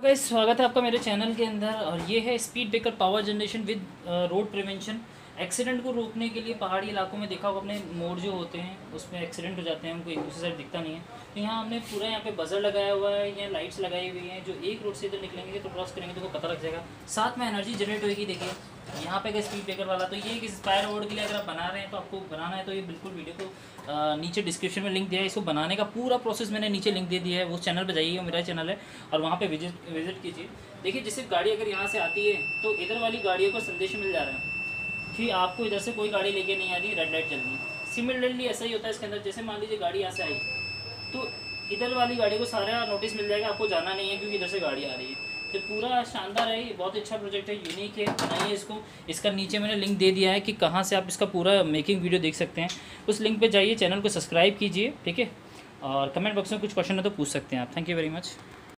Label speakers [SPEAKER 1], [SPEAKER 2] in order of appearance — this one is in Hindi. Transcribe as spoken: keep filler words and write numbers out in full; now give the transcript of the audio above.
[SPEAKER 1] गाइस स्वागत है आपका मेरे चैनल के अंदर। और ये है speed breaker power generation with road prevention. Accident को रोकने के लिए पहाड़ी इलाकों में देखा होगा अपने मोड़ जो होते हैं उसमें एक्सीडेंट हो जाते हैं, उनको एक दूसरे साइड दिखता नहीं है। तो यहाँ हमने पूरा यहाँ पे बजर लगाया हुआ है, यहाँ लाइट्स लगाई हुई हैं जो एक रोड से इधर निकलेंगे तो क्रॉस करेंगे तो उनको पता लग जाएगा। साथ में एनर्जी जनरेट होगी। देखिए यहाँ पे स्पीड ब्रेकर वाला, तो ये एक स्पायर रोड के लिए अगर आप बना रहे हैं तो आपको बनाना है तो ये बिल्कुल वीडियो को आ, नीचे डिस्क्रिप्शन में लिंक दिया है। इसको बनाने का पूरा प्रोसेस मैंने नीचे लिंक दे दिया है, उस चैनल पे जाइए, वो मेरा चैनल है और वहाँ पे विजिट विजिट कीजिए। देखिए जैसे गाड़ी अगर यहाँ से आती है तो इधर वाली गाड़ियों को संदेश मिल जा रहा है कि आपको इधर से कोई गाड़ी लेके नहीं आ रही, रेड लाइट चल रही है। सिमिलरली ऐसा ही होता है इसके अंदर। जैसे मान लीजिए गाड़ी यहाँ से आई तो इधर वाली गाड़ी को सारा नोटिस मिल जाएगा, आपको जाना नहीं है क्योंकि इधर से गाड़ी आ रही है। तो पूरा शानदार है, ये बहुत अच्छा प्रोजेक्ट है, यूनिक है, बनाइए इसको। इसका नीचे मैंने लिंक दे दिया है कि कहाँ से आप इसका पूरा मेकिंग वीडियो देख सकते हैं। उस लिंक पे जाइए, चैनल को सब्सक्राइब कीजिए, ठीक है। और कमेंट बॉक्स में कुछ क्वेश्चन है तो पूछ सकते हैं आप। Thank you very much.